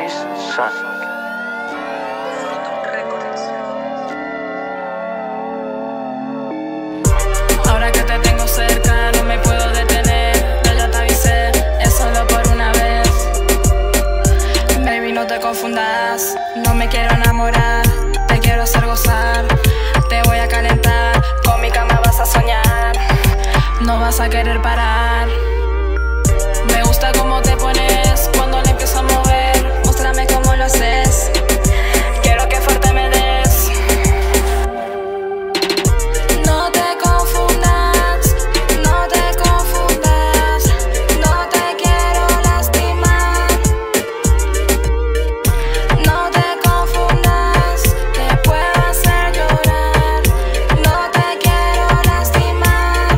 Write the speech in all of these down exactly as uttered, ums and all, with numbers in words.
Chris Sonic. Ahora que te tengo cerca no me puedo detener. Yo ya te avisé, es solo por una vez. Baby, no te confundas, no me quiero enamorar. Te quiero hacer gozar, te voy a calentar. Con mi cama vas a soñar, no vas a querer parar. Me gusta cómo te pones cuando le empiezo a mover. Muéstrame cómo lo haces, quiero que fuerte me des. No te confundas, no te confundas, no te quiero lastimar. No te confundas, te puedo hacer llorar. No te quiero lastimar.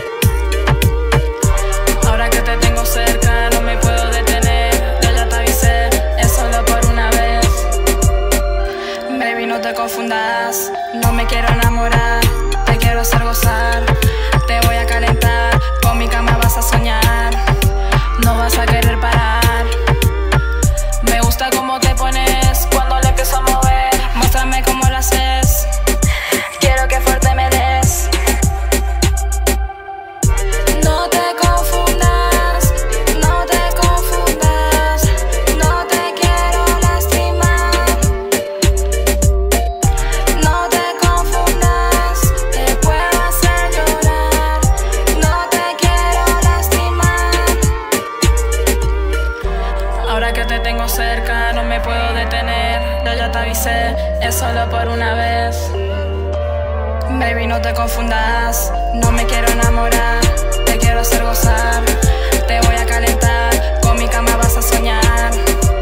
Ahora que te tengo cerca no me puedo detener. Yo ya te avisé, es solo por una vez. Baby, no te confundas, no me quiero enamorar. Te quiero hacer gozar, te voy a calentar. Con mi cama vas a soñar, no vas a querer parar. Me gusta cómo te pones cuando le empiezo a mover. Muéstrame cómo lo haces, quiero que fuerte me des. No te confundas, no te confundas, no te quiero lastimar. No te confundas, te puedo hacer llorar. No te quiero lastimar. Ahora que te tengo cerca no me puedo detener. Yo ya te avisé, es solo por una vez. Baby, no te confundas, no me quiero enamorar. Te quiero hacer gozar, te voy a calentar. Con mi cama vas a soñar,